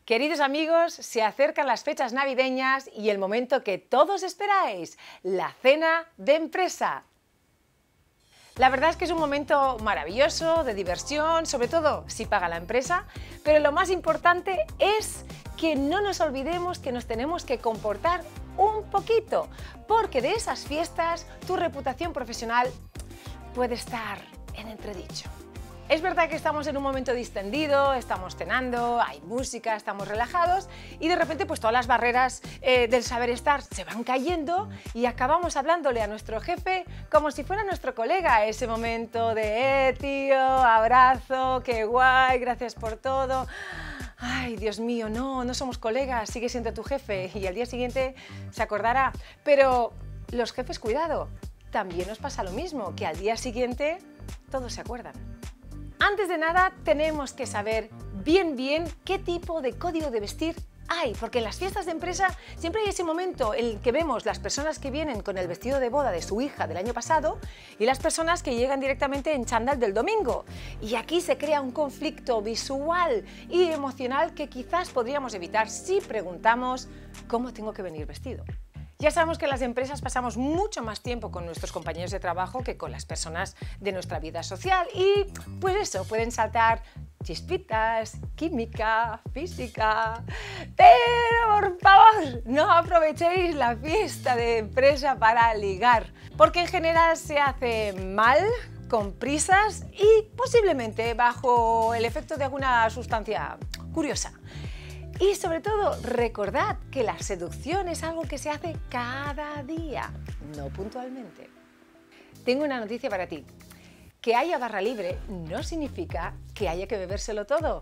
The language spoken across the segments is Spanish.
Queridos amigos, se acercan las fechas navideñas y el momento que todos esperáis, la cena de empresa. La verdad es que es un momento maravilloso, de diversión, sobre todo si paga la empresa, pero lo más importante es que no nos olvidemos que nos tenemos que comportar un poquito, porque de esas fiestas tu reputación profesional puede estar en entredicho. Es verdad que estamos en un momento distendido, estamos cenando, hay música, estamos relajados y de repente pues todas las barreras del saber estar se van cayendo y acabamos hablándole a nuestro jefe como si fuera nuestro colega. Ese momento de tío, abrazo, qué guay, gracias por todo. Ay, Dios mío, no somos colegas, sigue siendo tu jefe y al día siguiente se acordará. Pero los jefes, cuidado, también nos pasa lo mismo, que al día siguiente todos se acuerdan. Antes de nada, tenemos que saber bien qué tipo de código de vestir hay, porque en las fiestas de empresa siempre hay ese momento en el que vemos las personas que vienen con el vestido de boda de su hija del año pasado y las personas que llegan directamente en chándal del domingo. Y aquí se crea un conflicto visual y emocional que quizás podríamos evitar si preguntamos ¿cómo tengo que venir vestido? Ya sabemos que en las empresas pasamos mucho más tiempo con nuestros compañeros de trabajo que con las personas de nuestra vida social y pues eso, pueden saltar chispitas, química, física, pero por favor no aprovechéis la fiesta de empresa para ligar, porque en general se hace mal, con prisas y posiblemente bajo el efecto de alguna sustancia curiosa. Y sobre todo, recordad que la seducción es algo que se hace cada día, no puntualmente. Tengo una noticia para ti. Que haya barra libre no significa que haya que bebérselo todo.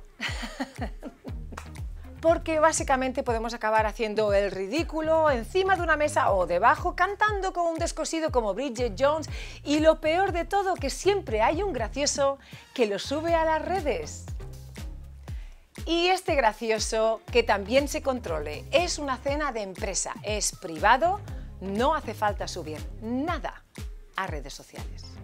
Porque básicamente podemos acabar haciendo el ridículo encima de una mesa o debajo, cantando con un descosido como Bridget Jones y lo peor de todo, que siempre hay un gracioso que lo sube a las redes. Y este gracioso, que también se controle, es una cena de empresa, es privado, no hace falta subir nada a redes sociales.